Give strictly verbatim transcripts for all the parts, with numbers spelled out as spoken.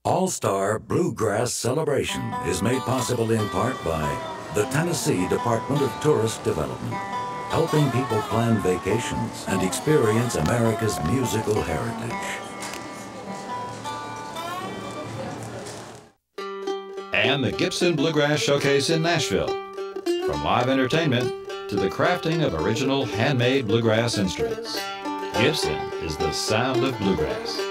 All-Star Bluegrass Celebration is made possible in part by the Tennessee Department of Tourist Development, helping people plan vacations and experience America's musical heritage. And the Gibson Bluegrass Showcase in Nashville. From live entertainment to the crafting of original handmade bluegrass instruments, Gibson is the sound of bluegrass.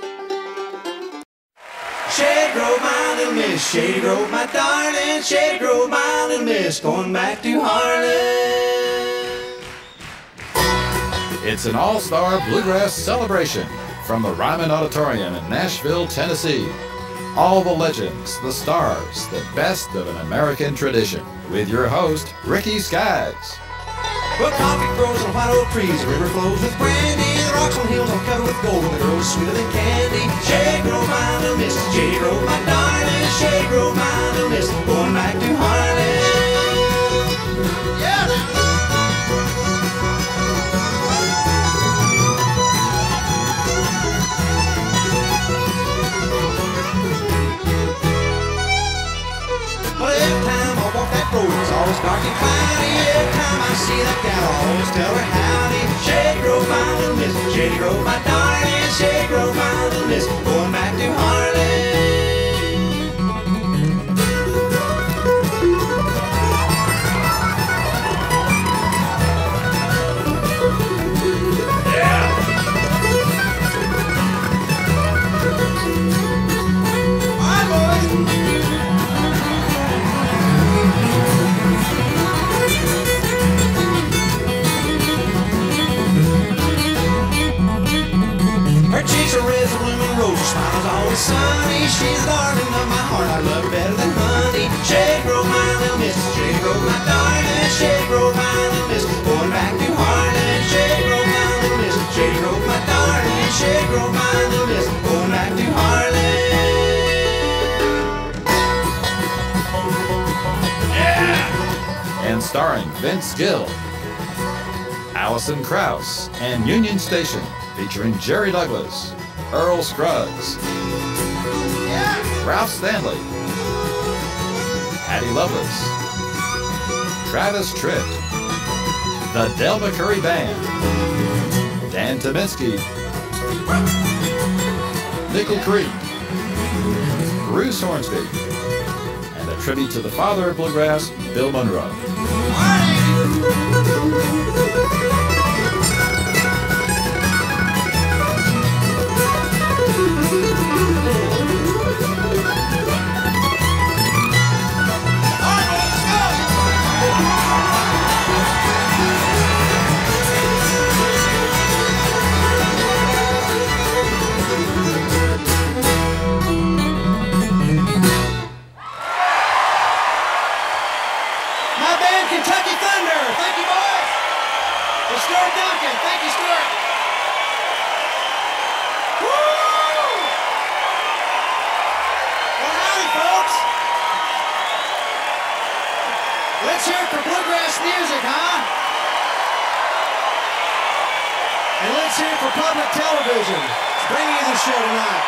Shady Grove, my little miss, Shady Grove, my darling, Shady Grove, my little miss, going back to Harlan. It's an all-star bluegrass celebration from the Ryman Auditorium in Nashville, Tennessee. All the legends, the stars, the best of an American tradition. With your host, Ricky Skaggs. Well, coffee grows on white oak trees, the river flows with brandy, the rocks on hills are covered with gold, and the girls sweeter than candy. Shady Grove, my little miss, Shady Grove, my darling, Shady Grove, my little miss, going back to Harlan. Yeah! Well, every time I walk that road, it's always dark and cloudy. Every time I see that gal, I always tell her howdy. Shady Grove, my little miss, Shady Grove, my darling, Shady Grove, my little miss, going back to Harlan. Smile's always sunny, she's the darling of my heart, I love her better than honey. Shady Grove, my little miss, Shady Grove, my darling, Shady Grove, my little miss, going back to Harlan. Shady Grove, my little miss, Shady Grove, my darling, Shady Grove, my little miss, going back to Harlan. Yeah! And starring Vince Gill, Alison Krauss, and Union Station, featuring Jerry Douglas, Earl Scruggs, yeah. Ralph Stanley, Patty Loveless, Travis Tritt, the Del McCoury Band, Dan Tominski, Nickel Creek, Bruce Hornsby, and a tribute to the father of bluegrass, Bill Monroe. Public television, bringing you the show tonight.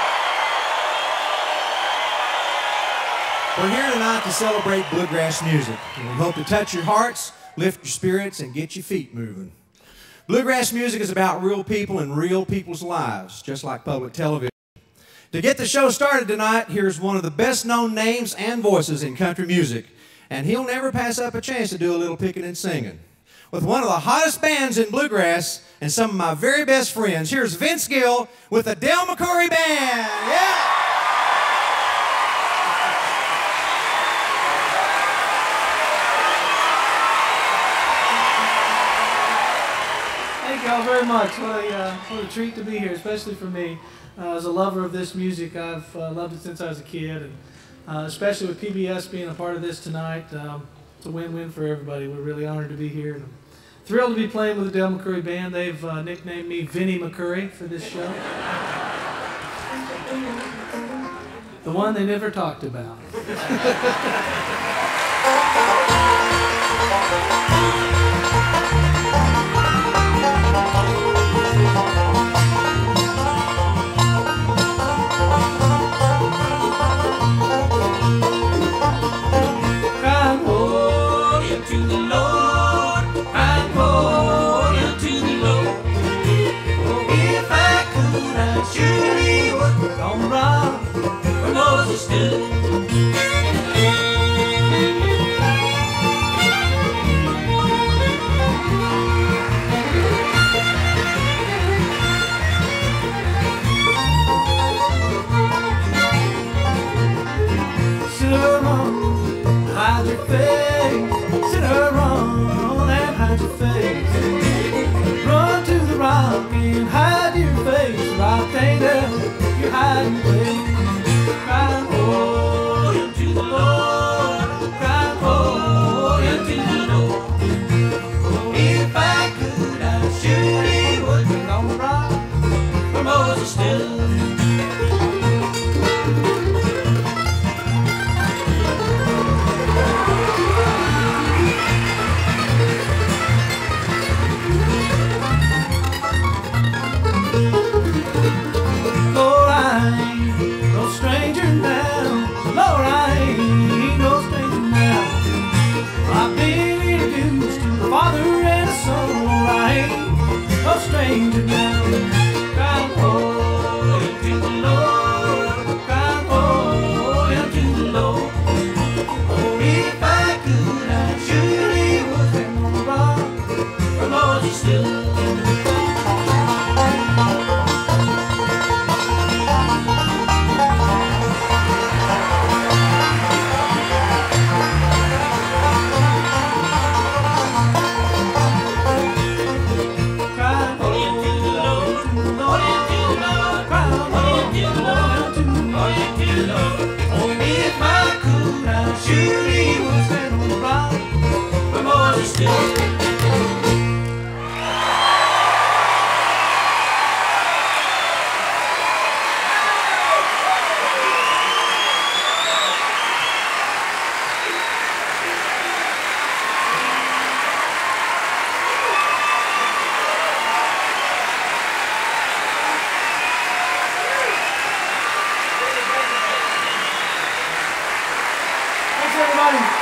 We're here tonight to celebrate bluegrass music, and we hope to touch your hearts, lift your spirits, and get your feet moving. Bluegrass music is about real people and real people's lives, just like public television. To get the show started tonight, here's one of the best-known names and voices in country music, and he'll never pass up a chance to do a little picking and singing. With one of the hottest bands in bluegrass and some of my very best friends, here's Vince Gill with the Del McCoury Band. Yeah! Thank you all very much. What a, uh, what a treat to be here, especially for me. Uh, as a lover of this music, I've uh, loved it since I was a kid, and uh, especially with P B S being a part of this tonight. Um, it's a win-win for everybody. We're really honored to be here. And I'm thrilled to be playing with the Del McCoury Band. They've uh, nicknamed me Vinnie McCoury for this show. The one they never talked about. danger now. Crying for to the Lord, crying for to the Lord. Oh, if I could, I surely would stand on the rock where Moses stood. Surely was stand on the rock where Moses stood. Thanks, everybody.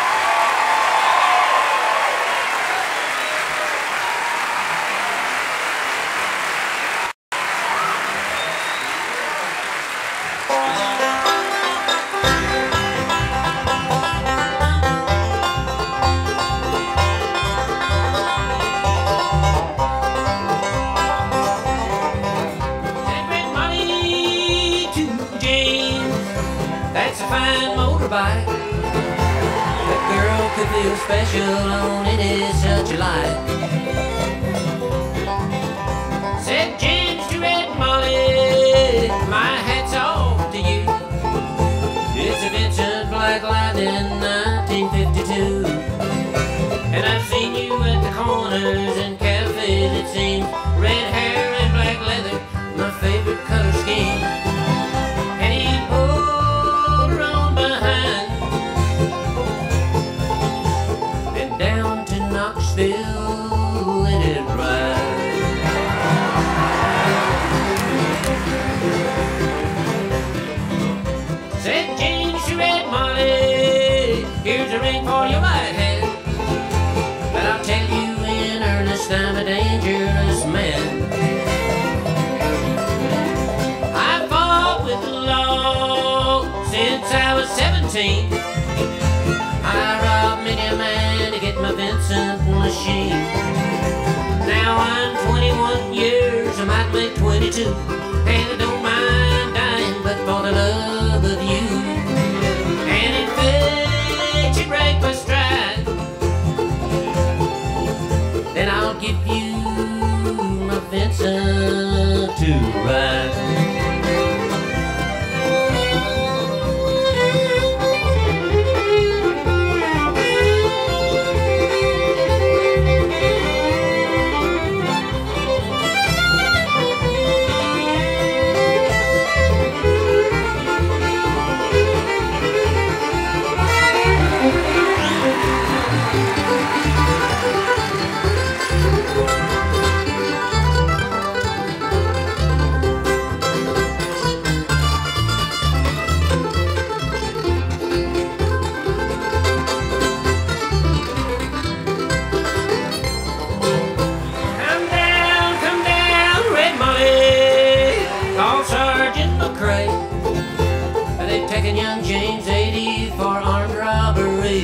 That's a fine motorbike. That girl could feel special on any such a light. Said James to Red Molly, my hat's off to you. It's a Vincent Black Lightning nineteen fifty-two. And I've seen you at the corners and cafes, it seems. Red hair and black leather, my favorite color scheme. Knoxville, let it ride. Said James to Red Molly, here's a ring for your right hand. But I'll tell you in earnest, I'm a dangerous man. I fought with the law since I was seventeen. I robbed many a man to get my Vincent machine. Now I'm twenty-one years, I might make twenty-two, and I don't mind dying, but for the love of you. And if you break my stride, then I'll give you my Vincent to ride. They've taken young James eighty for armed robbery.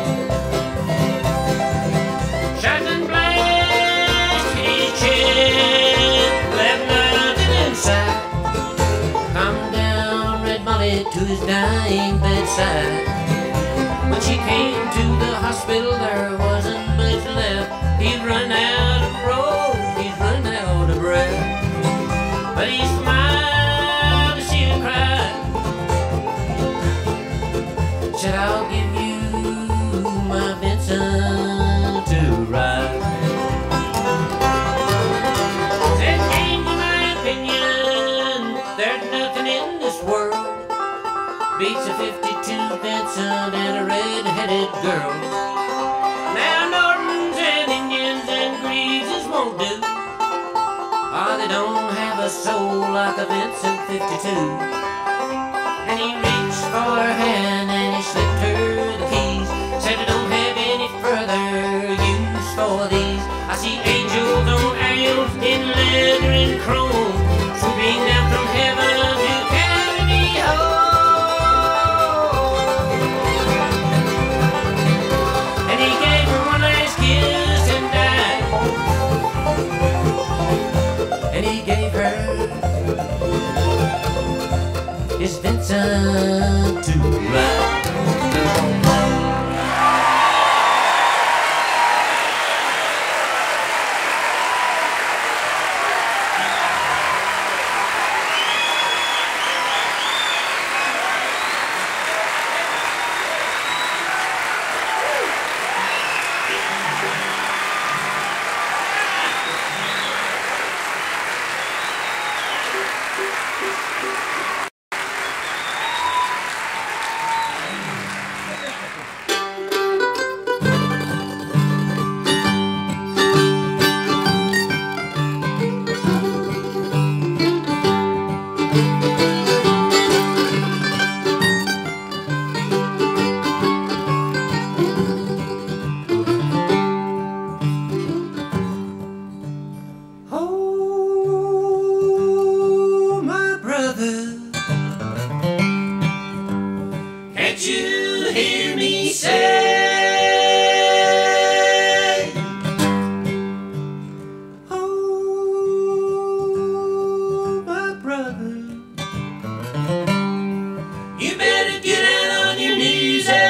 Shot and blasted his chest, left nothing inside. Come down Red Molly to his dying bedside. When she came to the hospital, there wasn't much left. He'd run out of road, he'd run out of breath. But he smiled as she cried. Said, I'll give you my Vincent to ride. Said, James, in my opinion, there's nothing in this world beats a fifty-two Vincent and a red-headed girl. Now Nortons and Indians and Greases won't do. Oh, they don't have a soul like a Vincent fifty-two. And he reached for her hand and he slipped her the keys. Said I don't have any further use for these. I see angels on aisles in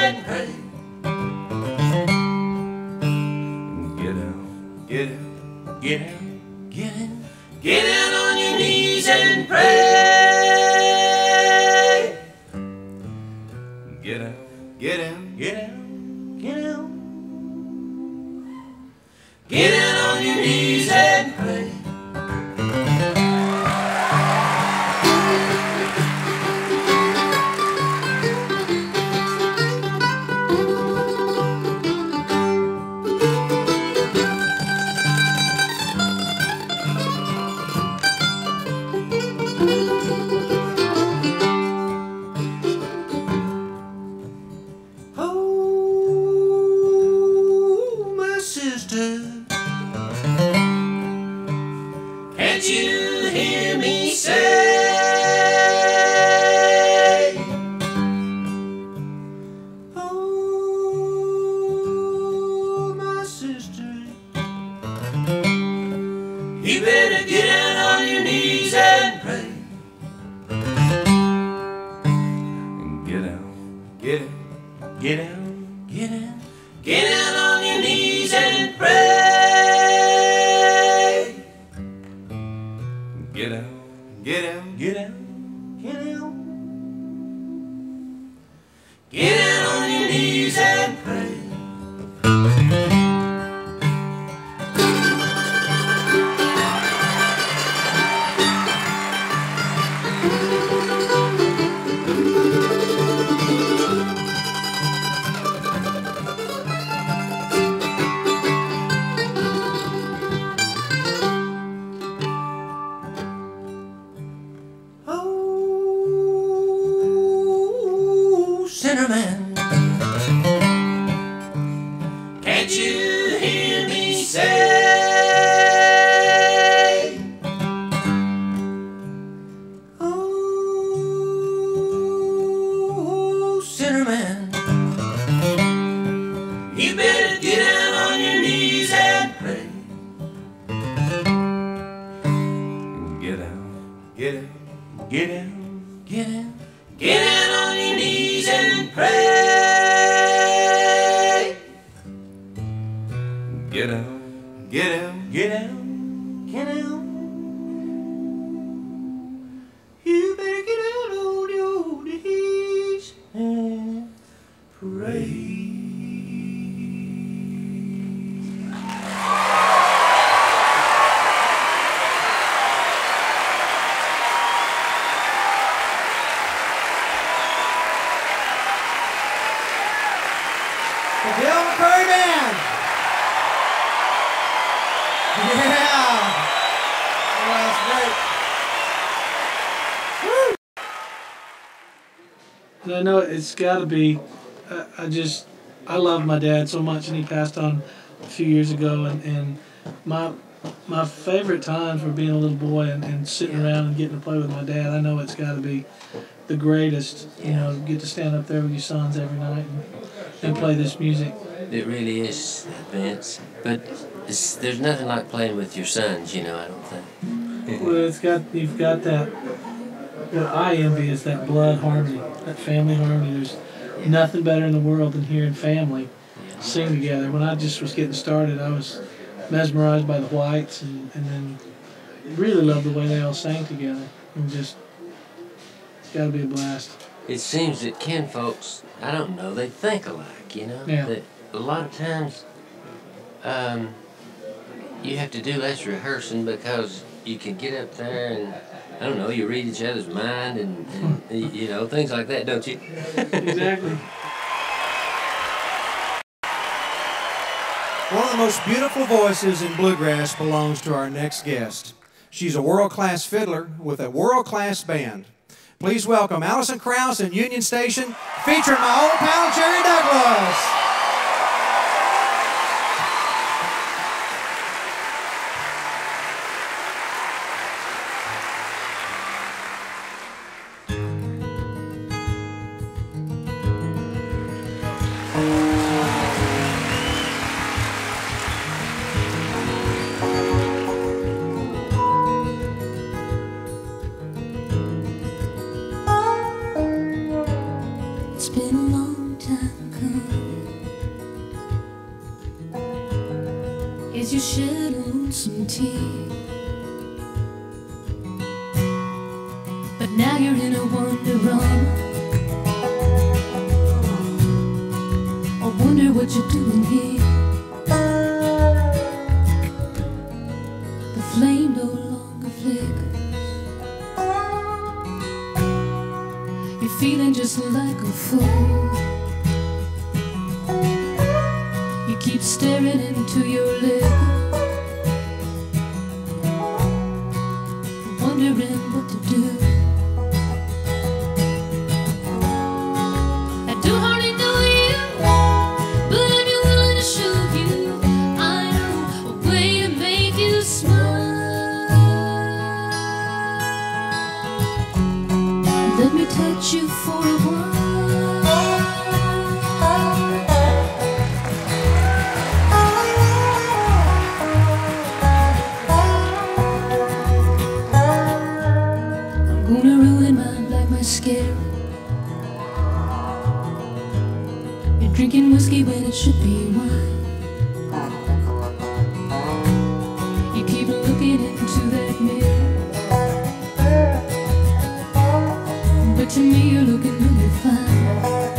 and pray. Get out, get out, get out, get out. Get down on your knees and pray. Get out, get out, get out, get out. Get down on your knees and pray. Can't you hear me say, oh, my sister, you better get down on your knees and pray. Get out, get out, get out, get out, get down on your knees and pray. Get out, get out, get out, get out. Get down on your knees and pray. Man, can't you hear me say, oh, sinner man, you better get down on your knees and pray. Get out, get out, get out, get out, get down on your knees and pray. Get out, get out, get out, get out. You better get out on your knees and pray. The Bill McCurry Band. Yeah. Oh, that's great. And I know it's got to be, I, I just, I love my dad so much, and he passed on a few years ago, and, and my my favorite times were being a little boy and, and sitting around and getting to play with my dad. I know it's got to be the greatest, you know, get to stand up there with your sons every night and, and play this music. It really is, Vince. But it's, there's nothing like playing with your sons, you know, I don't think. Well, it's got, you've got that, what I envy is that blood harmony, that family harmony. There's nothing better in the world than hearing family sing together. When I just was getting started, I was mesmerized by the Whites, and, and then really loved the way they all sang together. And just, it's got to be a blast. It seems that Ken folks, I don't know, they think alike, you know? Yeah. That a lot of times um, you have to do less rehearsing because you can get up there and, I don't know, you read each other's mind and, and you know, things like that, don't you? Exactly. One of the most beautiful voices in bluegrass belongs to our next guest. She's a world-class fiddler with a world-class band. Please welcome Alison Krauss and Union Station, featuring my old pal Jerry Douglas. It's been a long time you shed a lonesome tear. But now you're in a wonderama. I wonder what you're doing here. The flame no longer flickers. You're feeling just like a fool. You keep staring into your liquor, wondering what to do. I don't hardly know you, but I'd be willing to show you. I know a way to make you smile. Let me touch you for a while. Gonna ruin my black mascara. You're drinking whiskey when it should be wine. You keep looking into that mirror, but to me you're looking really fine.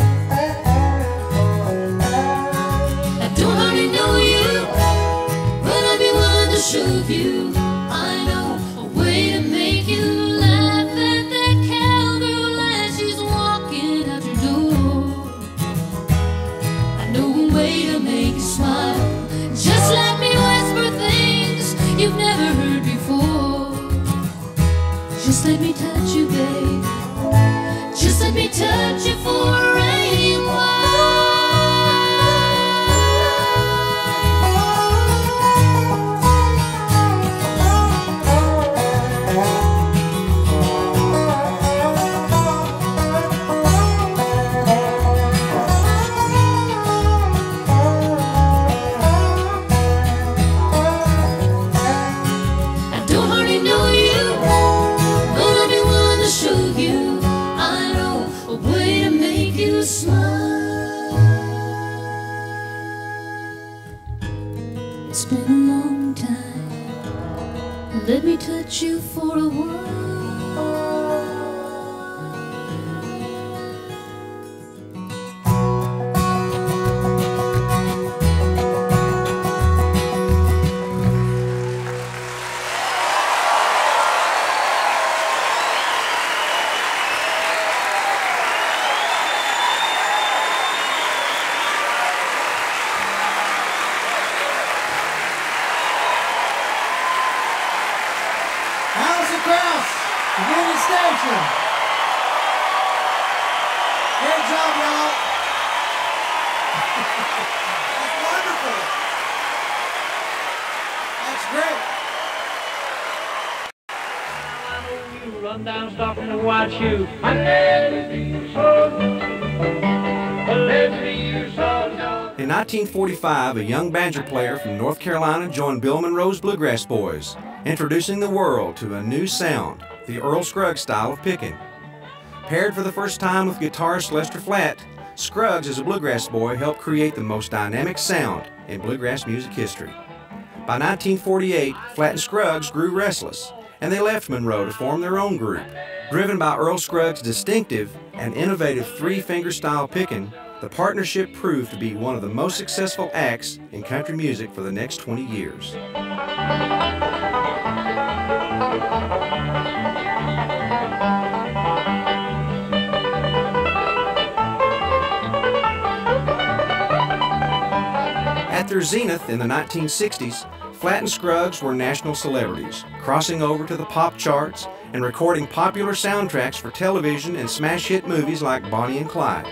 I don't hardly know you, but I'd be willing to show you. I know a way to make you laugh at that cowgirl as she's walking out your door. I know a way to make you smile. Just let me whisper things you've never heard before. Just let me touch you, babe. Just let me touch you for a while. It's been a long time. Let me touch you for a while. Union Station. Great job, y'all. That's wonderful. That's great. I know you run down stopping to watch you. I never see you so. Never see you so. In nineteen forty-five, a young banjo player from North Carolina joined Bill Monroe's Bluegrass Boys, introducing the world to a new sound, the Earl Scruggs style of picking. Paired for the first time with guitarist Lester Flatt, Scruggs as a bluegrass boy helped create the most dynamic sound in bluegrass music history. By nineteen forty-eight, Flatt and Scruggs grew restless, and they left Monroe to form their own group. Driven by Earl Scruggs' distinctive and innovative three-finger style picking, the partnership proved to be one of the most successful acts in country music for the next twenty years. At their zenith in the nineteen sixties, Flatt and Scruggs were national celebrities, crossing over to the pop charts and recording popular soundtracks for television and smash hit movies like Bonnie and Clyde.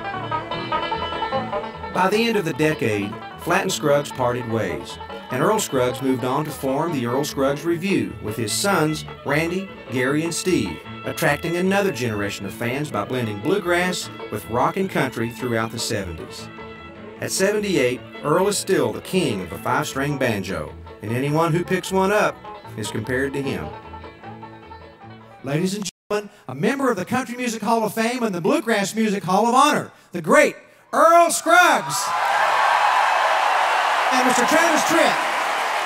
By the end of the decade, Flatt and Scruggs parted ways, and Earl Scruggs moved on to form the Earl Scruggs Revue with his sons, Randy, Gary, and Steve, attracting another generation of fans by blending bluegrass with rock and country throughout the seventies. At seventy-eight, Earl is still the king of the five-string banjo, and anyone who picks one up is compared to him. Ladies and gentlemen, a member of the Country Music Hall of Fame and the Bluegrass Music Hall of Honor, the great Earl Scruggs and Mister Travis Tritt.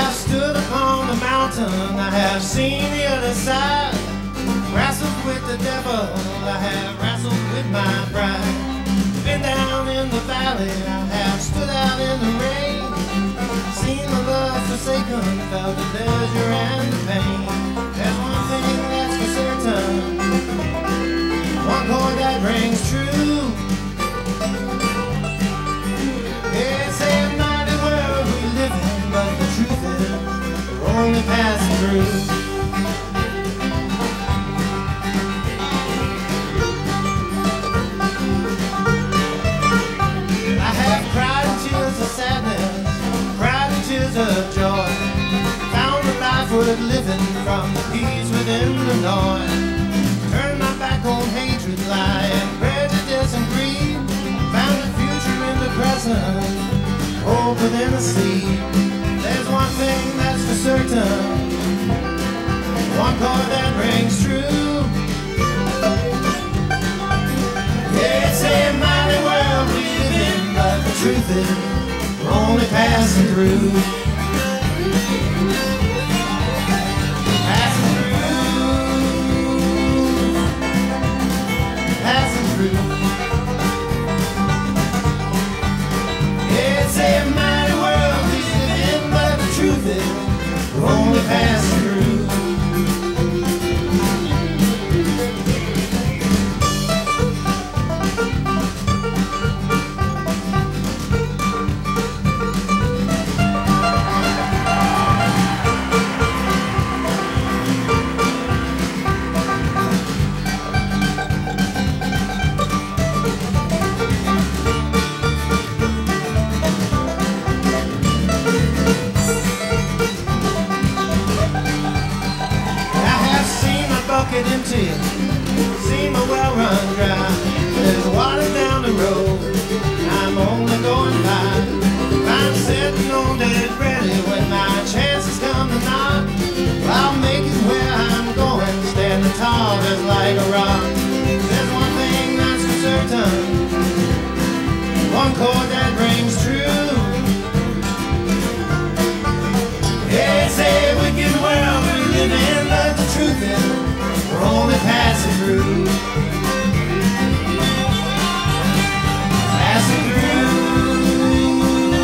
have stood upon the mountain, I have seen the other side. Wrestled with the devil, I have wrestled with my pride. Been down in the valley, I have stood out in the rain. Seen the love forsaken, felt the pleasure and the pain. There's one thing that's for certain, one chord that rings true. It's a mighty world we live in, but the truth is we're only passing through. Of joy, found a life worth living from the peace within the noise. Turned my back on hatred, lie, and prejudice and greed. Found a future in the present, hope within the sea. There's one thing that's for certain, one chord that rings true. Yeah, it's a mighty world we live in, but the truth is we're only passing through. Passing through. Passing through. It's a mighty world we live in, but the truth is we're only passing through. Empty, see my well run dry. There's water down the road, I'm only going by. I'm sitting on dead ready when my chances come to knock. I'll make it where I'm going, standing tall just like a rock. There's one thing that's for certain, one chord that rings true. It's a wicked world we live in, but the truth is we're only passing through. Passing through.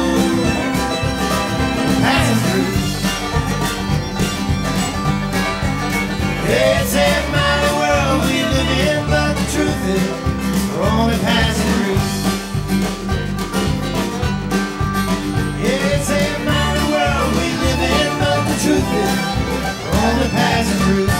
Passing through. It's a mighty world we live in, but the truth is we're only passing through. It's a mighty world we live in, but the truth is we're only passing through.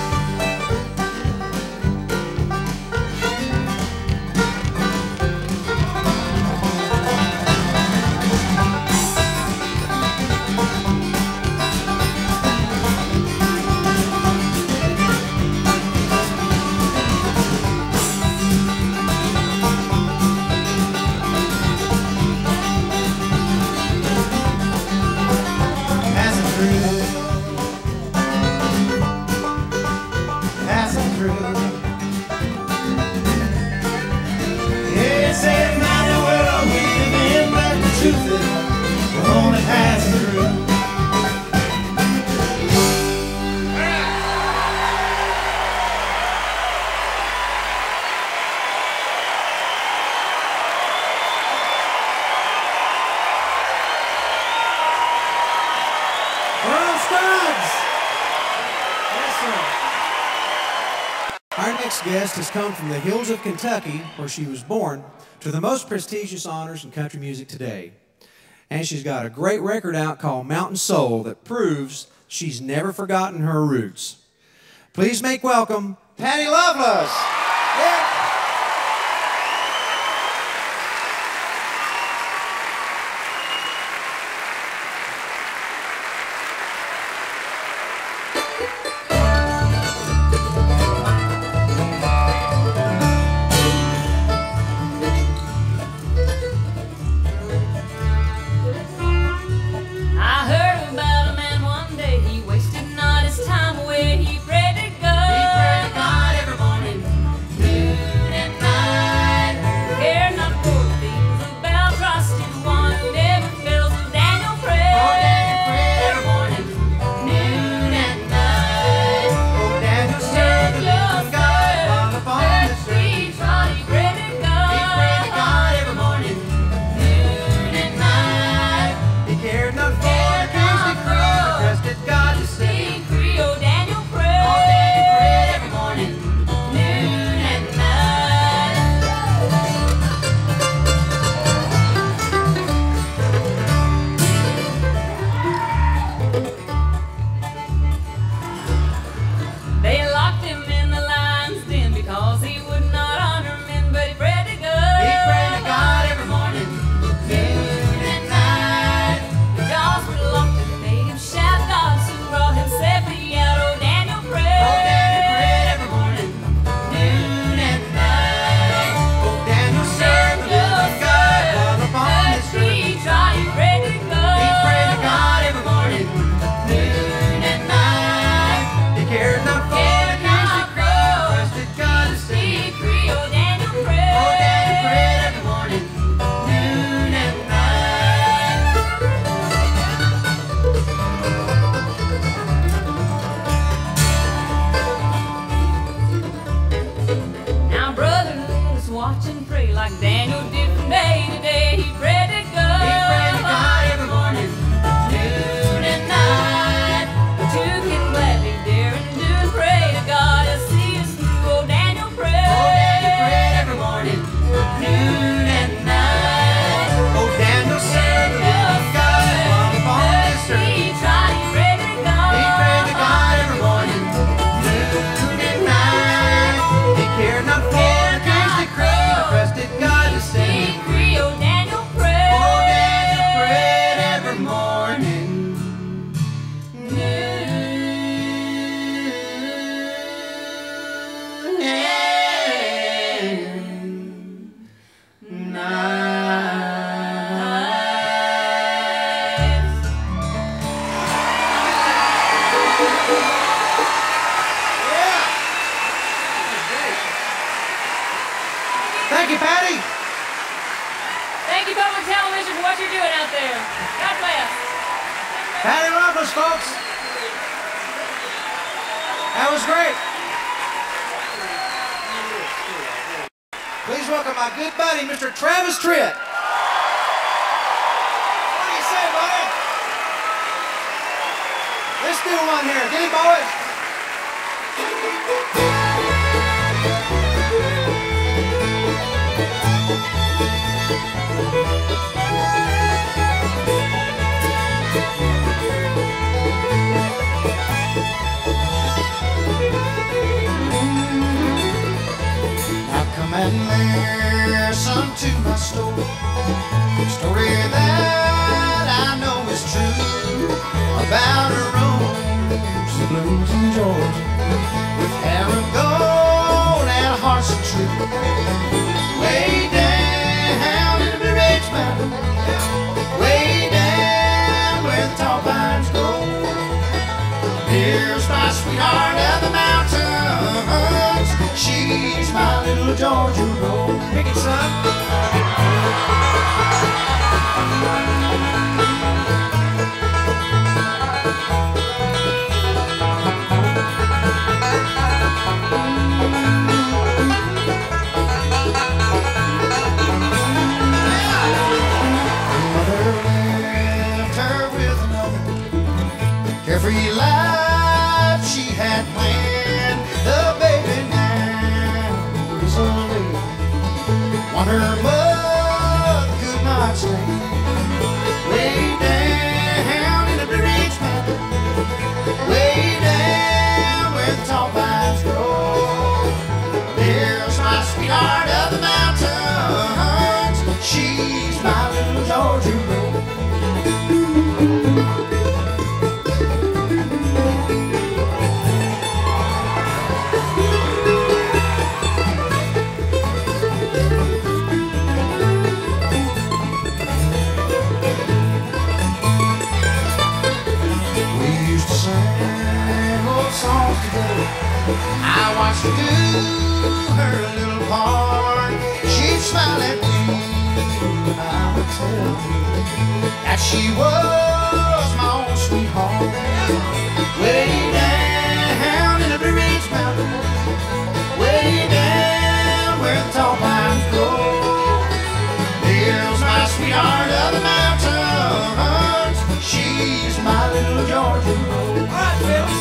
Guest has come from the hills of Kentucky, where she was born, to the most prestigious honors in country music today. And she's got a great record out called Mountain Soul that proves she's never forgotten her roots. Please make welcome Patty Loveless. Yeah. He prayed to God every morning. applause, folks. That was great. Please welcome my good buddy, Mister Travis Tritt. What do you say, buddy? Let's do one here. Get it, boys. And listen to my story, story that I know is true, about a rose, the blues in Georgia, with hair of gold and hearts of true. Way down in the Blue Ridge Mountain, way down where the tall pines grow. Here's my sweetheart of the mountains, she's my little Georgia Rose. Pick it, son. Her mother left her with another, carefree life she had planned. The baby now is a lady, one her mother could not stand. Way down in the Blue Ridge Mountain, way down where the tall pines grow. There's my sweetheart of the mountains, she's my little Georgia Rose. I watched her do her little part. She'd smile at me, and I would tell you that she was my own sweetheart. Way down in the Blue Ridge Mountain, way down where the tall pines grow. There's my sweetheart of the mountains, she's my little Georgia Rose. All right, Phil.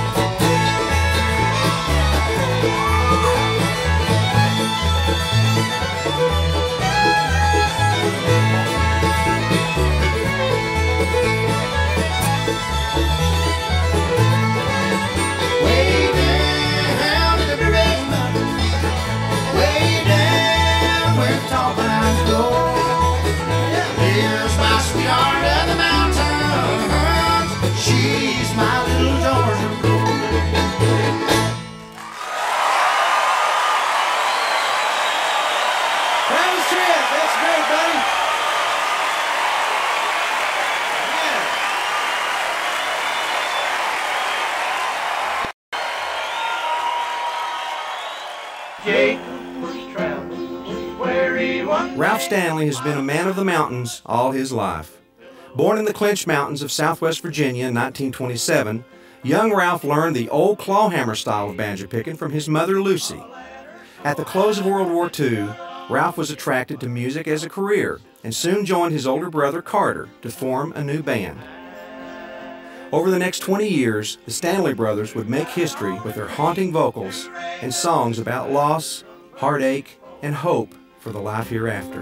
Ralph Stanley has been a man of the mountains all his life. Born in the Clinch Mountains of southwest Virginia in nineteen twenty-seven, young Ralph learned the old clawhammer style of banjo picking from his mother Lucy. At the close of World War Two, Ralph was attracted to music as a career and soon joined his older brother Carter to form a new band. Over the next twenty years, the Stanley brothers would make history with their haunting vocals and songs about loss, heartache, and hope for the life hereafter.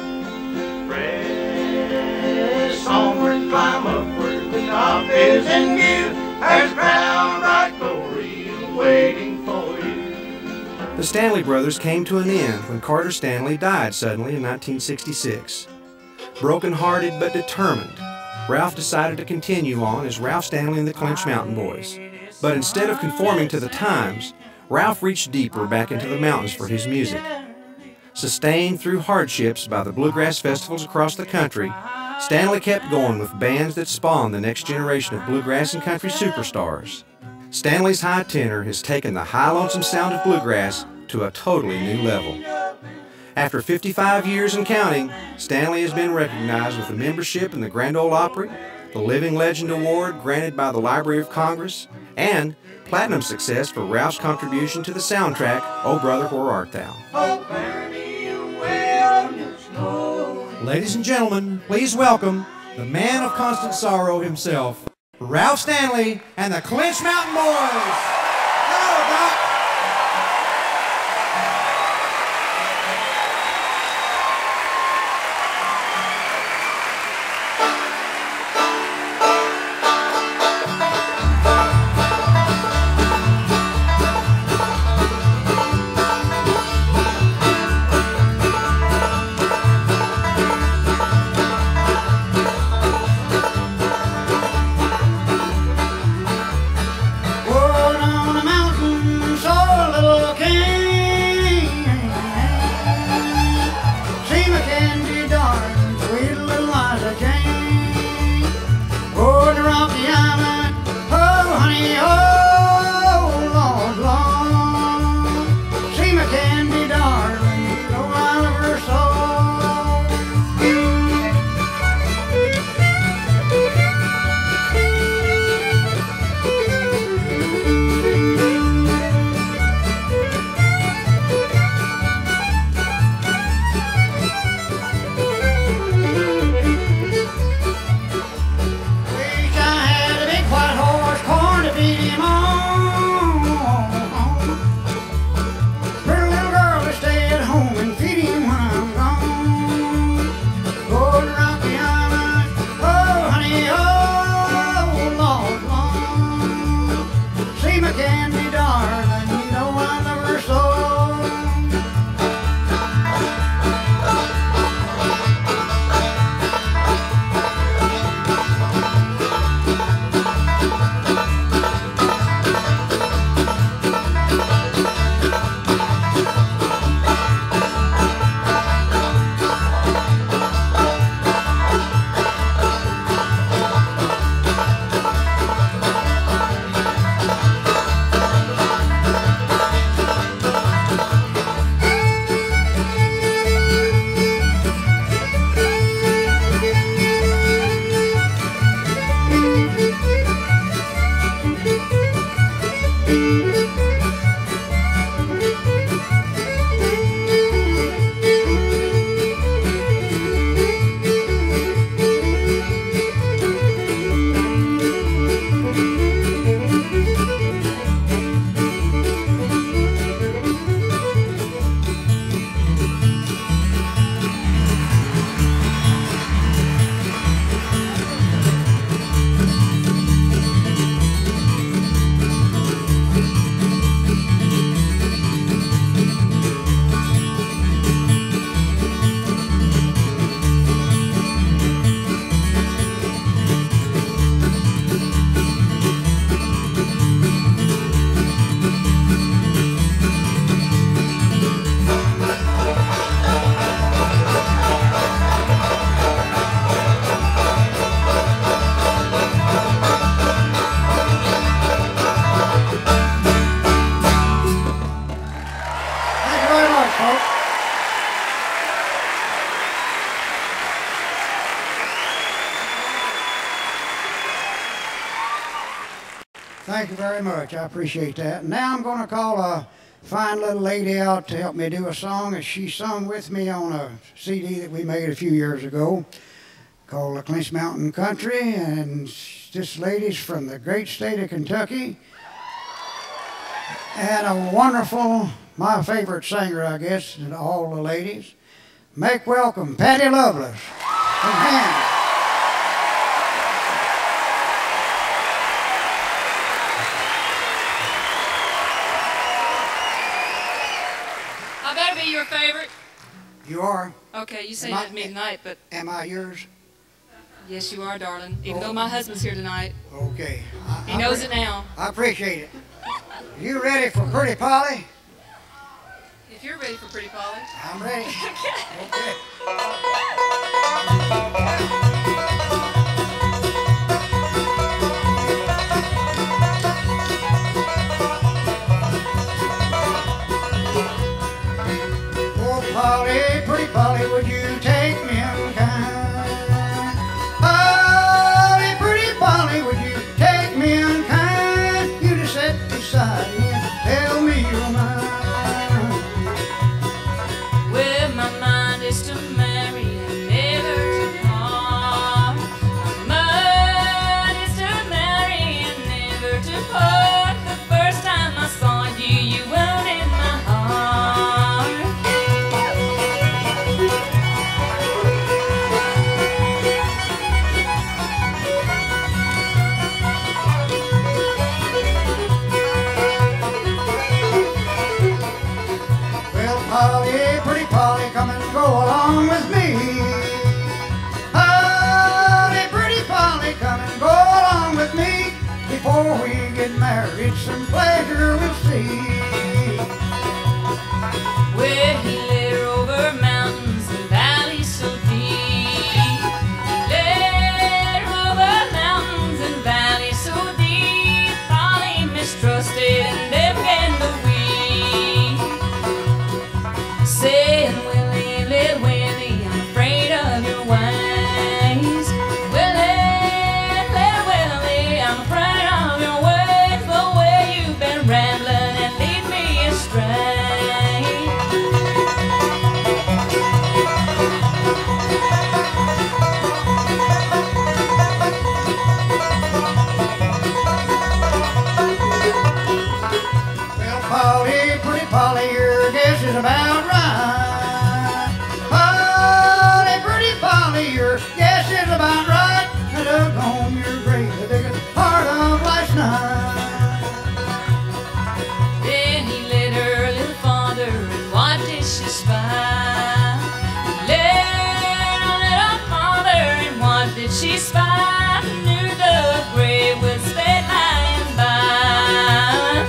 Press onward, climb upward, the top is in view. There's crown bright glory waiting for you. The Stanley brothers came to an end when Carter Stanley died suddenly in nineteen sixty-six. Broken-hearted but determined, Ralph decided to continue on as Ralph Stanley and the Clinch Mountain Boys. But instead of conforming to the times, Ralph reached deeper back into the mountains for his music. Sustained through hardships by the bluegrass festivals across the country, Stanley kept going with bands that spawned the next generation of bluegrass and country superstars. Stanley's high tenor has taken the high lonesome sound of bluegrass to a totally new level. After fifty-five years and counting, Stanley has been recognized with a membership in the Grand Ole Opry, the Living Legend Award granted by the Library of Congress, and platinum success for Ralph's contribution to the soundtrack, Oh Brother, Where Art Thou? Oh, bear me away on the snow. Ladies and gentlemen, please welcome the man of constant sorrow himself, Ralph Stanley and the Clinch Mountain Boys. Hello, Doc. Thank you very much. I appreciate that. Now I'm going to call a fine little lady out to help me do a song, and she sung with me on a C D that we made a few years ago called The Clinch Mountain Country, and this lady's from the great state of Kentucky, and a wonderful, my favorite singer, I guess, and all the ladies. Make welcome Patty Loveless from Ham. I better be your favorite. You are? Okay, you sing Am I- at midnight, but Am I yours? yes, you are, darling. Even Oh. though my husband's here tonight. Okay. I, He knows it now. I appreciate it. You ready for Pretty Polly? If you're ready for Pretty Polly. I'm ready. Okay. Oh, Polly, pretty Polly, would you take me unkind? Polly, pretty apart. The first time I saw you, you weren't in my heart. Well, Polly, pretty Polly, come and go along with me. Polly, pretty Polly, come and go along with me. Before we get married, some pleasure we'll see. Where he led her over mountains and valleys so deep. Led her over mountains and valleys so deep. Polly mistrusted and they began to weep. Saying, Willie, little Willie, I'm afraid of your ways. Willie, little Willie, I'm afraid of your ways. The way you've been rambling and lead me astray. Well, Polly, pretty Polly, your guess is about right. Polly, pretty Polly, your guess is about right. I dug home your grave, the biggest part of last night. Then he led her a little farther, and what did she spy? Led her a little farther, and what did she spy? Knew the grave would stay lying by.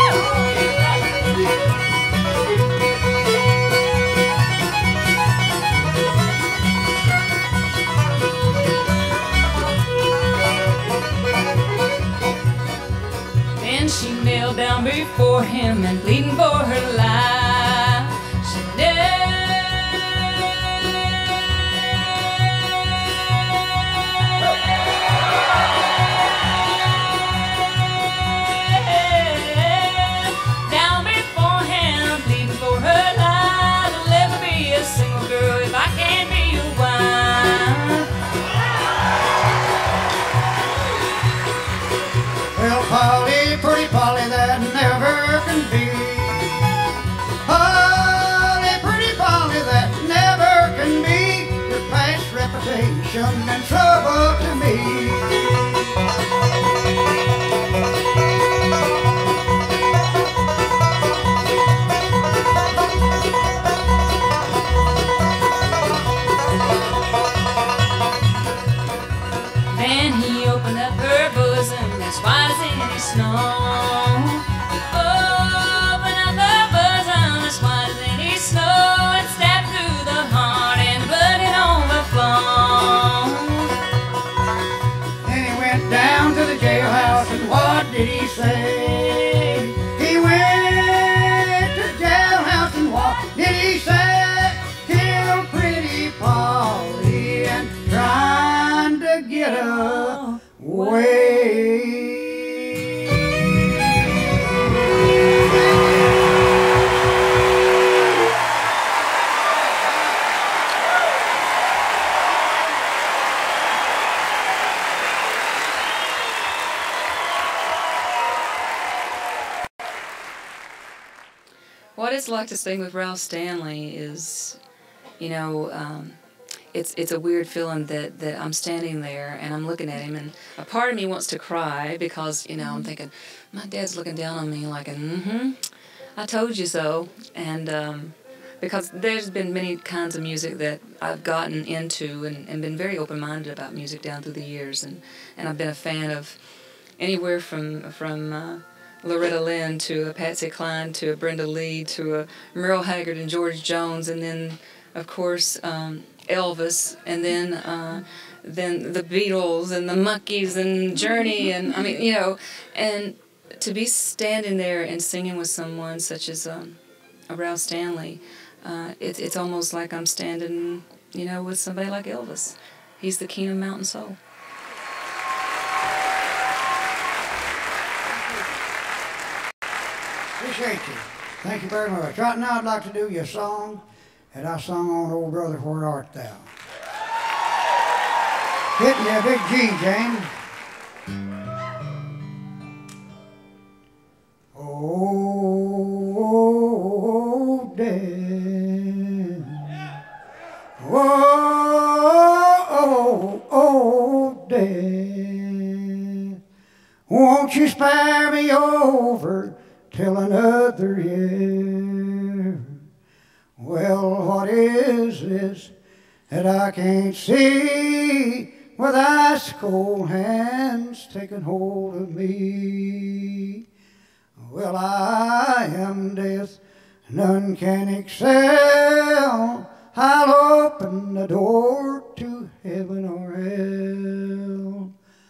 Then she knelt down before him and pleading for her life. She knelt down before him, pleading for her life. I'll never be a single girl if I can't be your wife. Well, Polly, pretty Polly, that never can be. Polly, pretty Polly, that never can be. Your past reputation and trouble to me. Then he opened up her bosom as white as any snow. Open up the bosom as white as any snow, and stabbed through the heart and blood had overflown. Then he went down to the jailhouse, and what did he say? He went to the jailhouse, and what did he say? Kill pretty Polly and trying to get away. What it's like to sing with Ralph Stanley is, you know, um, it's it's a weird feeling that, that I'm standing there and I'm looking at him, and a part of me wants to cry because, you know, I'm thinking, my dad's looking down on me like, mm-hmm, I told you so. And um, because there's been many kinds of music that I've gotten into and, and been very open-minded about music down through the years, and, and I've been a fan of anywhere from, from uh, Loretta Lynn to a Patsy Cline to a Brenda Lee to a Merle Haggard and George Jones, and then, of course, um, Elvis, and then uh, then the Beatles and the Monkees and Journey, and I mean, you know, and to be standing there and singing with someone such as um, a Ralph Stanley, uh, it's it's almost like I'm standing, you know, with somebody like Elvis. He's the king of mountain soul. Appreciate you. Thank you very much. Right now I'd like to do you a song that I sung on Old Brother, Where Art Thou? Hit me a big G, James. Won't you spare me over till another year? Well, what is this that I can't see with ice cold hands taking hold of me? Well, I am death, none can excel. I'll open the door to heaven or hell.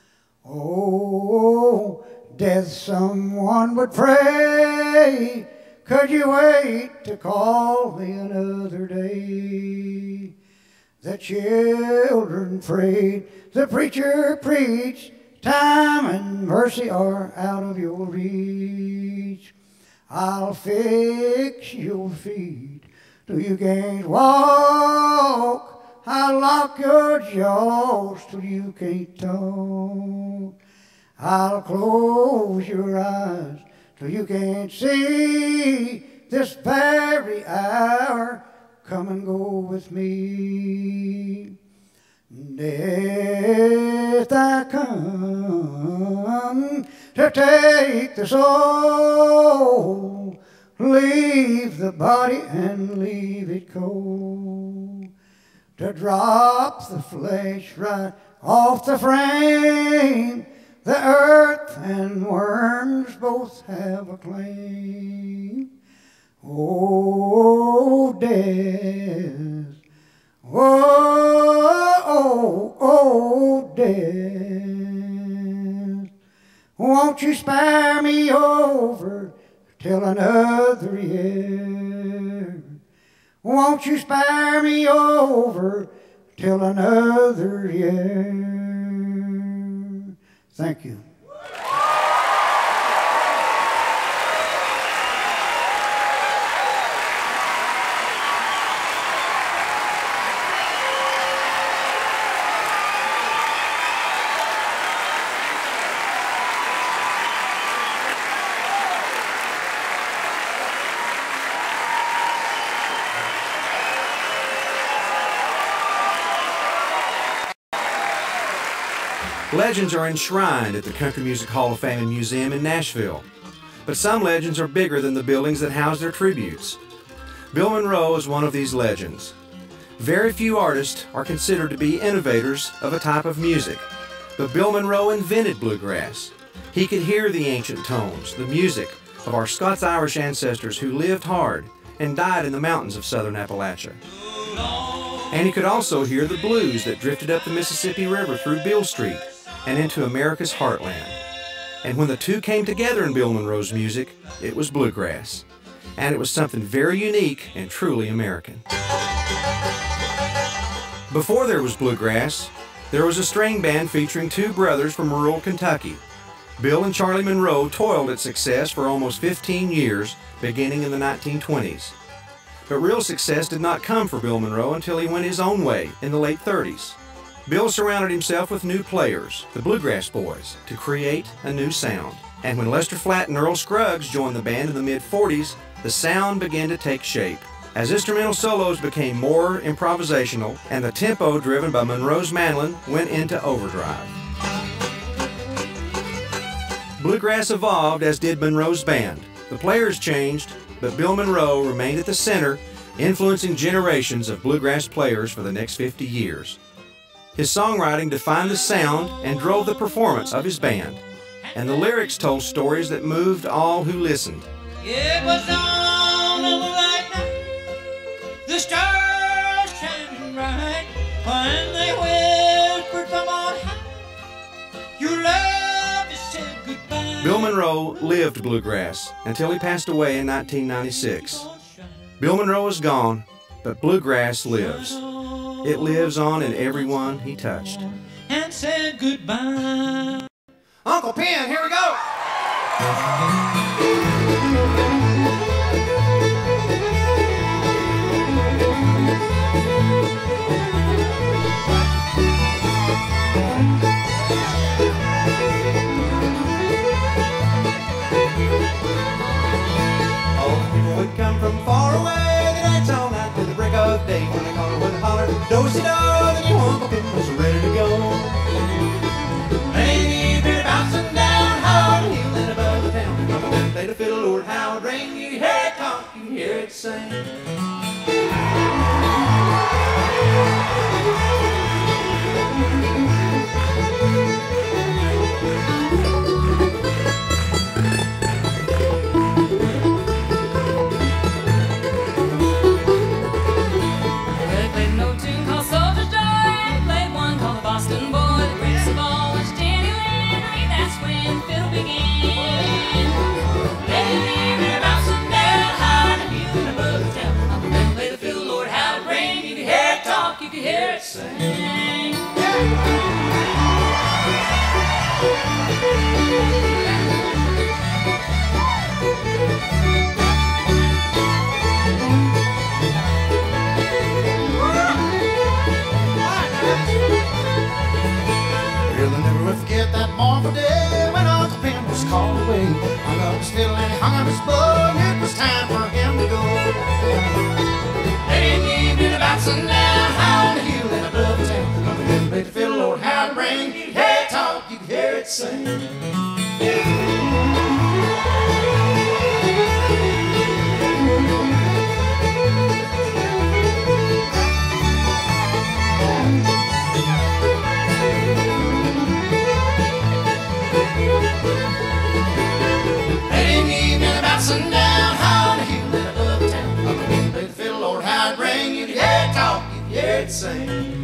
Oh, death, someone would pray, could you wait to call me another day? The children prayed, the preacher preached, time and mercy are out of your reach. I'll fix your feet till you can't walk. I'll lock your jaws till you can't talk. I'll close your eyes till you can't see. This very hour, come and go with me. Death, I come to take the soul, leave the body and leave it cold, to drop the flesh right off the frame. The earth and worms both have a claim. Oh, death, oh, oh, oh, death, won't you spare me over till another year? Won't you spare me over till another year? Thank you. Legends are enshrined at the Country Music Hall of Fame and Museum in Nashville, but some legends are bigger than the buildings that house their tributes. Bill Monroe is one of these legends. Very few artists are considered to be innovators of a type of music, but Bill Monroe invented bluegrass. He could hear the ancient tones, the music of our Scots-Irish ancestors who lived hard and died in the mountains of southern Appalachia. And he could also hear the blues that drifted up the Mississippi River through Beale Street and into America's heartland. And when the two came together in Bill Monroe's music, it was bluegrass. And it was something very unique and truly American. Before there was bluegrass, there was a string band featuring two brothers from rural Kentucky. Bill and Charlie Monroe toiled at success for almost fifteen years, beginning in the nineteen twenties. But real success did not come for Bill Monroe until he went his own way in the late thirties. Bill surrounded himself with new players, the Bluegrass Boys, to create a new sound. And when Lester Flatt and Earl Scruggs joined the band in the mid forties, the sound began to take shape. As instrumental solos became more improvisational and the tempo driven by Monroe's mandolin went into overdrive. Bluegrass evolved, as did Monroe's band. The players changed, but Bill Monroe remained at the center, influencing generations of bluegrass players for the next fifty years. His songwriting defined the sound and drove the performance of his band, and the lyrics told stories that moved all who listened. It was on a moonlight night, the stars shining bright, when they whispered from on high, your love is said goodbye. Bill Monroe lived bluegrass until he passed away in nineteen ninety-six. Bill Monroe is gone, but bluegrass lives. It lives on in everyone he touched. And said goodbye. Uncle Pen, here we go! All the people would come from far away, they dance all night till the break of day. When they call with a holler, do-si-do, then your Uncle Pen was ready to go. Maybe you've been bouncing down Howard called away. Hung up his fiddle and he hung up his bow, and it was time for him to go. Late in the evening about sundown, high on the hill in a bluff town, come and play the fiddle, Lord, how it rang. You could hear it talk, you could hear it sing. Sundown, high on the hill in a bluff town, I'm gonna play the fiddle, Lord, how it rang. You can hear it talk, you can hear it sing.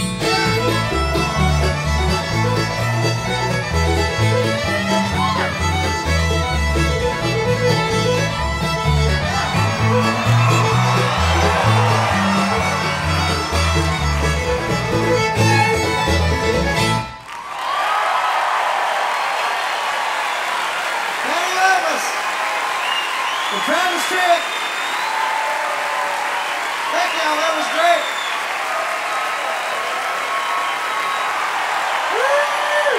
Travis Tritt. Thank y'all, that was great. Woo!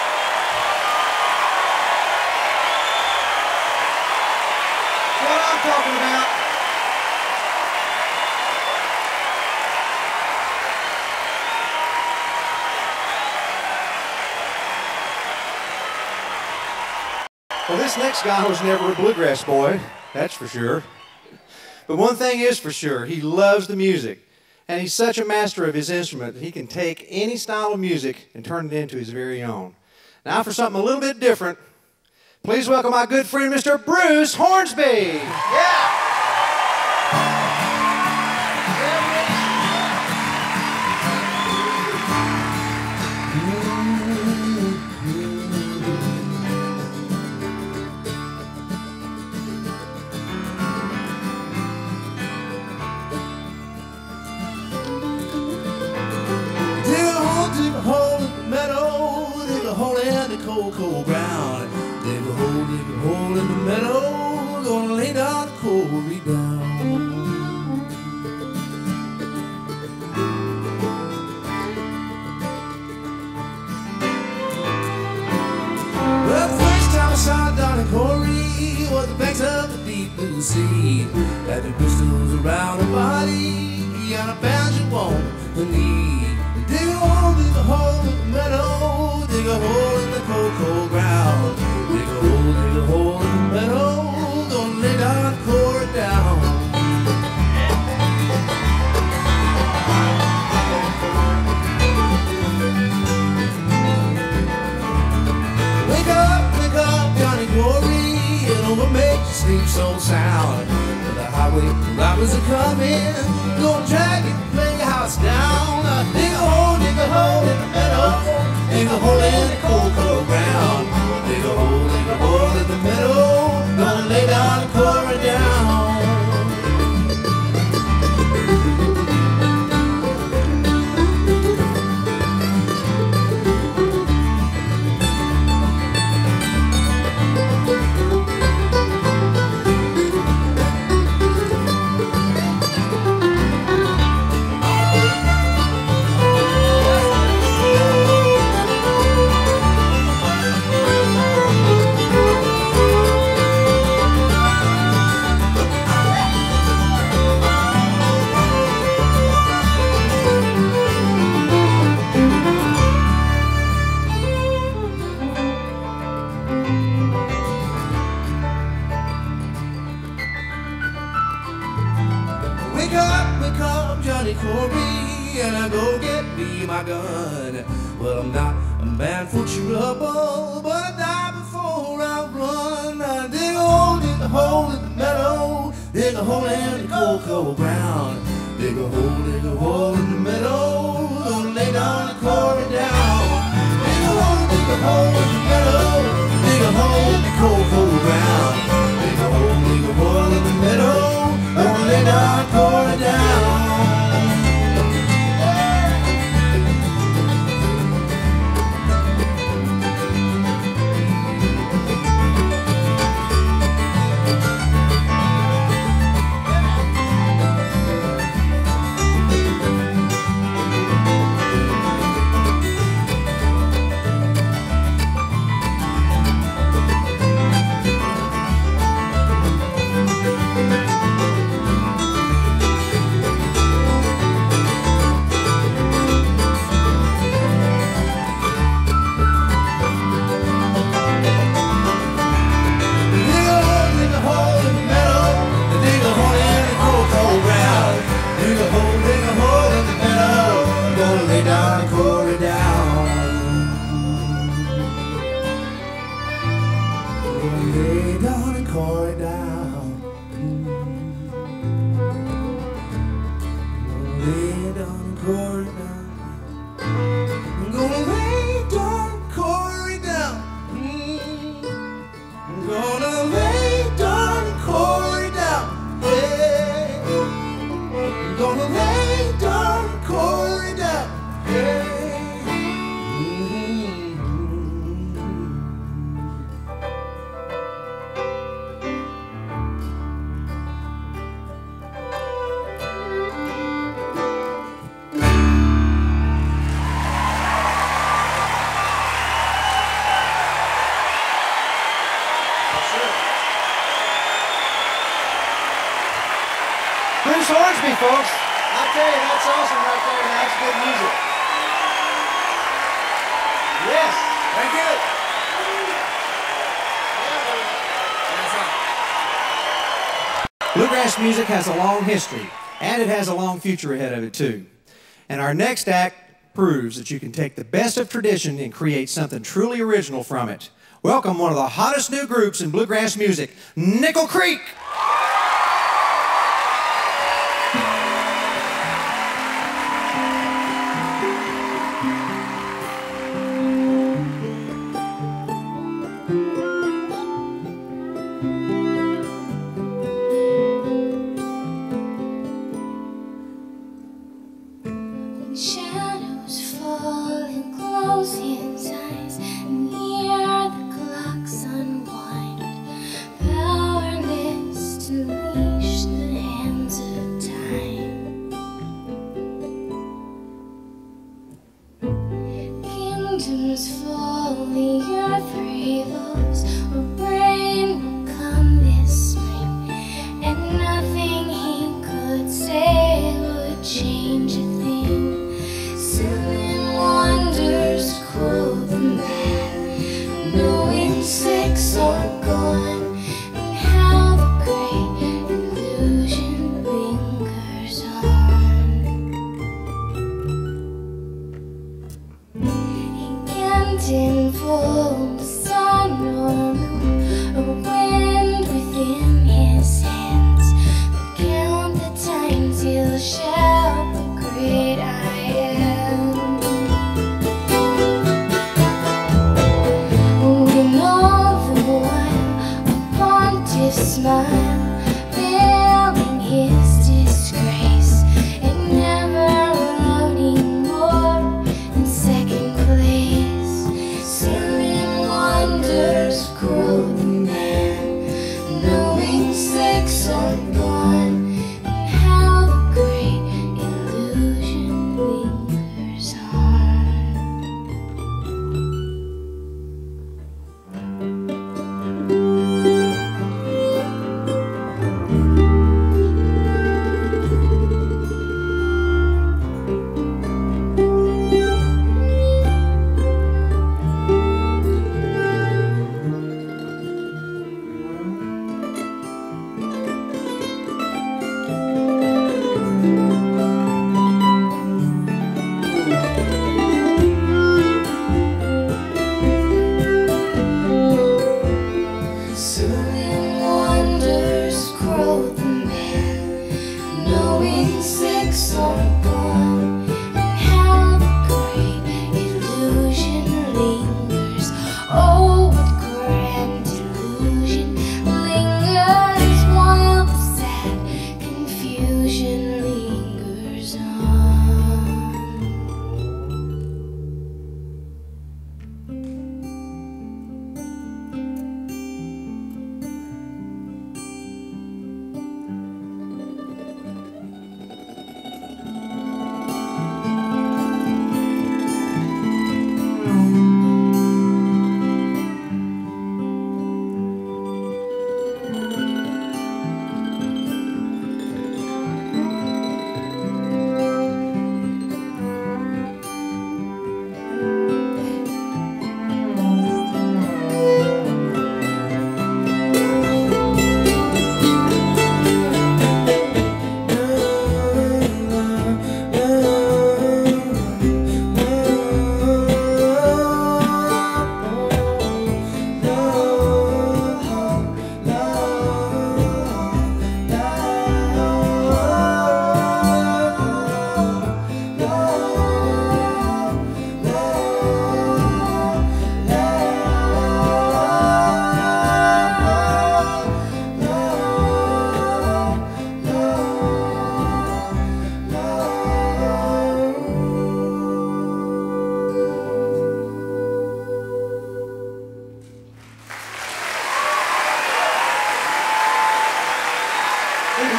That's what I'm talking about. Well, this next guy was never a bluegrass boy. That's for sure. But one thing is for sure, he loves the music. And he's such a master of his instrument that he can take any style of music and turn it into his very own. Now for something a little bit different, please welcome my good friend, Mister Bruce Hornsby. Yeah! Cold, cold ground. Dig a hole, dig a hole in the meadow. Gonna lay down the quarry down. Well, the first time I saw Donnie Corey was the banks of the deep blue sea. Had the crystals around her body and a banjo on her knee. Dig a hole, dig a hole in the meadow. Dig a hole in the cold, cold ground. Dig a hole, dig a hole in the meadow. Gonna lay down and pour it down. Wake up, wake up, Johnny Corey. It'll make you sleep so sound. The highway robbers are coming. Gonna drag you, play your house down. Dig a hole, dig a hole in the meadow. Dig a hole in the cold, cold ground. Dig a hole, dig a hole in the meadow. Gonna lay down and pour it down. Corey, and I go get me my gun. Well, I'm not a man for trouble, but I die before I run. I dig a hole, dig a hole in the meadow. Dig a hole in the cold, cold ground. Dig a hole, dig a hole in the meadow. Gonna lay down and pour it down. Dig a hole, dig a hole in the meadow. Dig a hole in the cold, cold ground. Dig a hole, dig a hole in the meadow. Gonna lay down and pour it down. Gonna lay down and call it down. Gonna lay down and call it down. I'm gonna lay down and call it down. I'm gonna lay down and call it down. Yeah. I'm gonna lay down and call it down. Yeah. Bruce Hornsby, folks. I'll tell you, that's awesome right there. That's good music. Yes. Thank you. Bluegrass music has a long history, and it has a long future ahead of it, too. And our next act proves that you can take the best of tradition and create something truly original from it. Welcome one of the hottest new groups in bluegrass music, Nickel Creek. Shadows fall and close his eyes, and hear the clocks unwind, powerless to leash the hands of time. Kingdoms fall, the earth revolves, a rain will come this spring, and nothing he could say would change a thing. Seven wonders clothe the man, no insects are gone, and how the great illusion lingers on. He can't enfold the sun or moon, or wind within his hands, but count the times he'll shout the great I am. And all the while a pontiff smile, veiling his disgrace, and never voting more in second place. Seven wonders clothe the man, no insects are gone, and how the great illusion lingers on.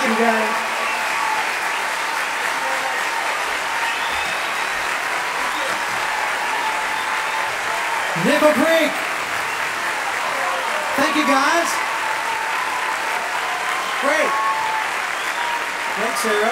you, guys. Nickel Creek. Thank you, guys. Great. Thanks, Sarah.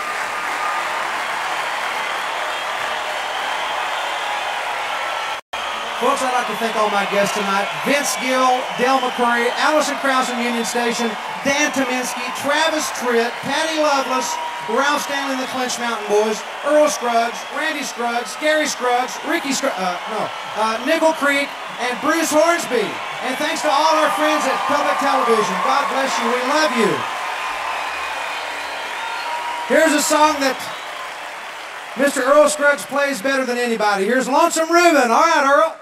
Folks, I'd like to thank all my guests tonight. Vince Gill, Del McCurry, Allison Krause from Union Station, Dan Tominski, Travis Tritt, Patty Loveless, Ralph Stanley and the Clinch Mountain Boys, Earl Scruggs, Randy Scruggs, Gary Scruggs, Ricky Scruggs, uh, no, uh, Nickel Creek, and Bruce Hornsby. And thanks to all our friends at Public Television. God bless you. We love you. Here's a song that Mister Earl Scruggs plays better than anybody. Here's Lonesome Reuben. All right, Earl.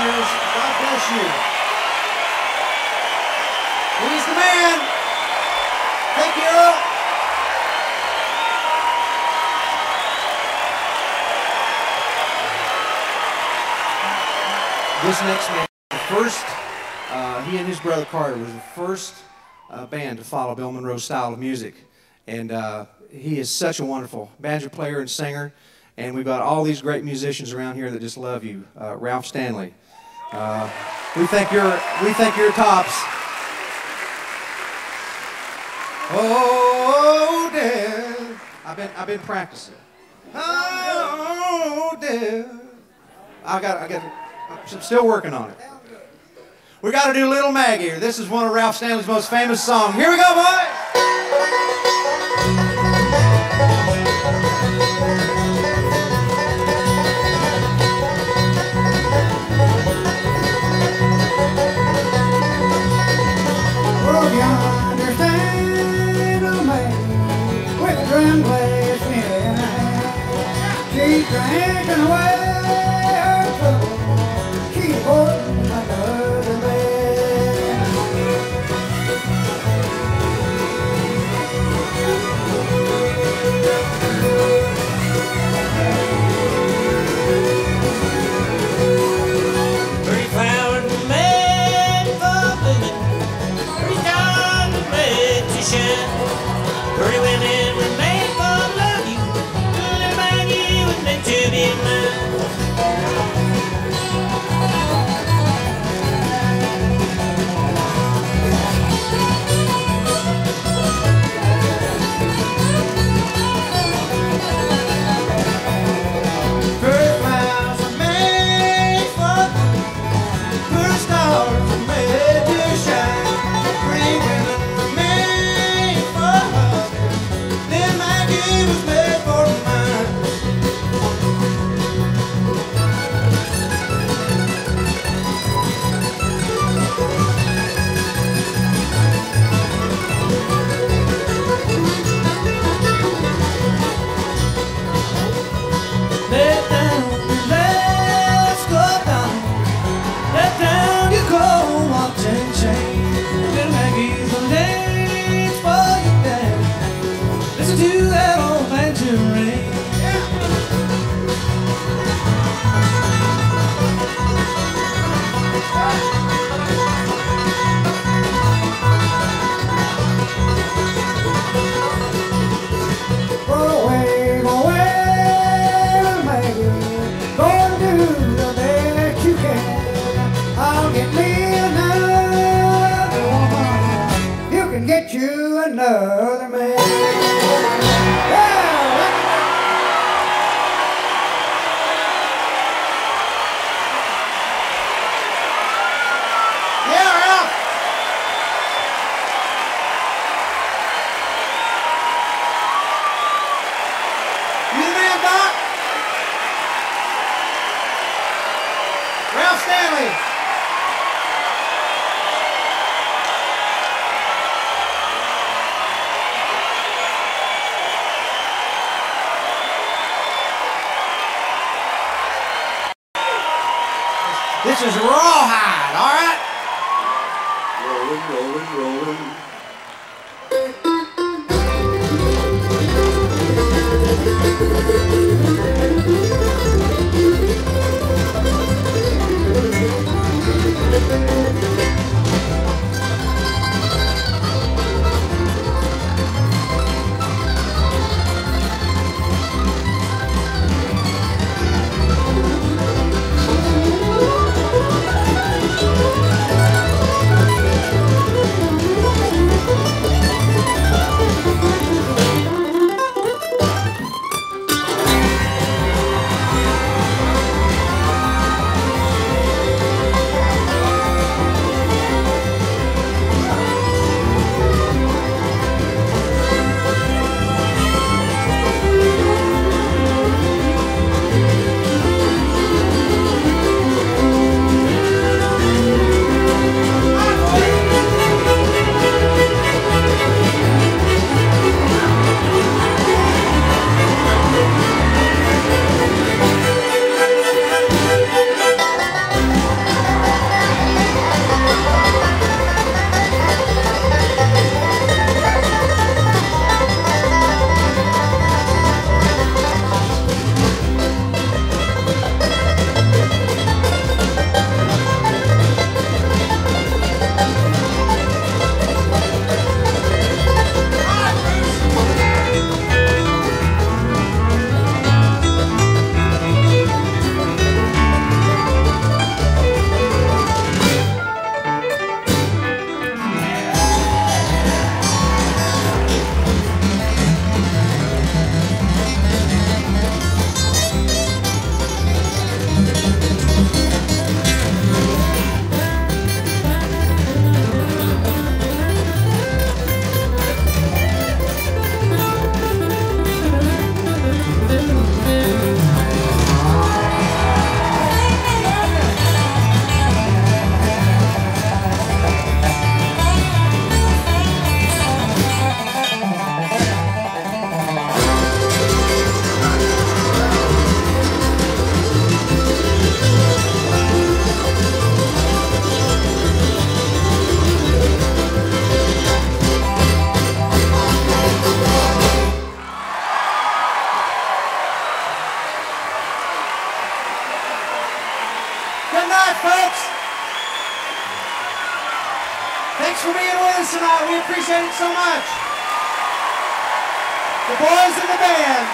years. God bless you. He's the man. Thank you, Earl. This next man, the first, uh, he and his brother Carter was the first uh, band to follow Bill Monroe's style of music. And uh, he is such a wonderful banjo player and singer. And we've got all these great musicians around here that just love you. Uh, Ralph Stanley. Uh, we think you're, we think you're tops. Oh, dear. I've been, I've been practicing. Oh, dear. I got, I got, I'm still working on it. We got to do Little Maggie. This is one of Ralph Stanley's most famous songs. Here we go, boys. Oh, yonder stand a man with a drum glass in her hand. She's drinking away her trouble. She's holding another man. Pretty flowers were made for blooming, pretty stars were made to shine, pretty women were made for love you, little Maggie was meant to be mine. Pretty flowers are made for pretty stars are made to shine. Pretty women were made for love. Then Maggie was made for mine. Let down, let's go down. Let down your cold watch and chain. Little Maggie's a dance for your dad. Listen to that old banjo ring. Go away, go away, little Maggie. Go and do the best you can. I'll get me another woman. You can get you another man. Yeah! Yeah, Ralph. You the man, Doc? Ralph Stanley. This is Rawhide, all right? Rolling, rolling, rolling. Thank you. night, folks. Thanks for being with us tonight. We appreciate it so much. The boys in the band.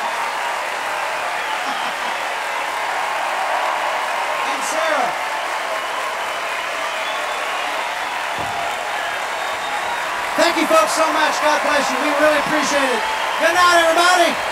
And Sarah. Thank you folks so much. God bless you. We really appreciate it. Good night, everybody.